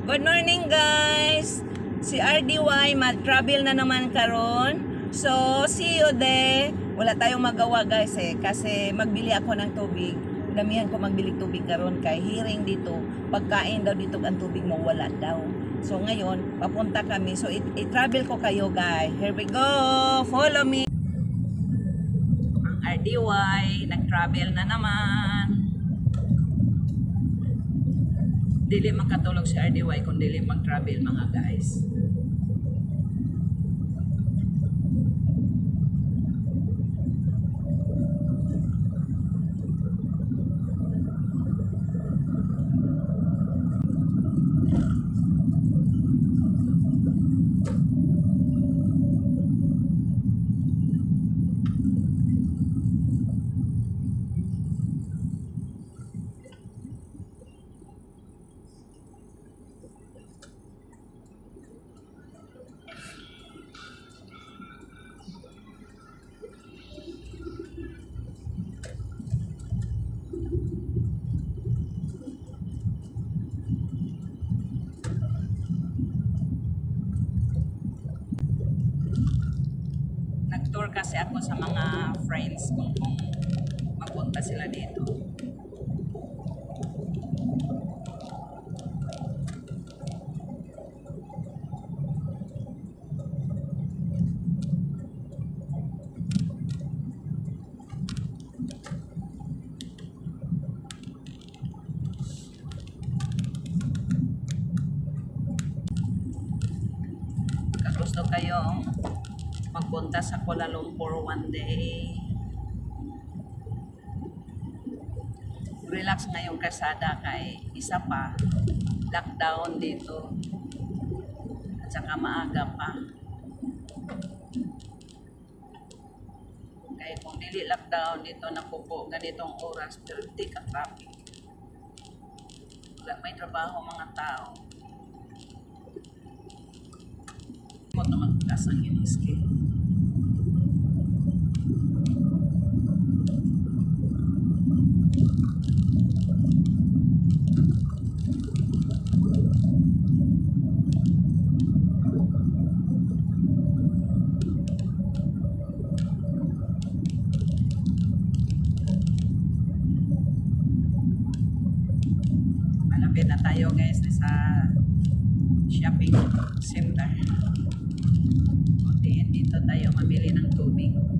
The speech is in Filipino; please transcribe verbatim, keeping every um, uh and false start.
Good morning guys! Si R D Y mag-travel na naman karon. So, see you there. Wala tayong magawa guys eh. Kasi magbili ako ng tubig. Damihan ko magbili tubig karon kay hearing dito. Pagkain daw dito ang tubig mo wala daw. So ngayon, papunta kami. So i-travel ko kayo guys. Here we go! Follow me! Ang R D Y, nag-travel na naman. Dili makatulog si R D Y kung dili mag-travel mga guys. Nag-tour kasi ako sa mga friends kung, kung magpunta sila dito. Gusto kayong magpunta sa Kuala Lumpur one day. Relax ngayong kasada kay isa pa lockdown dito at saka maaga pa. Kaya kung dili lockdown dito napupo ganitong oras pero di ka traffic. Wala may trabaho mga tao. Mo to magtas ang iniski. Malapit na tayo guys sa shopping center. Dito tayo mabili ng tubig.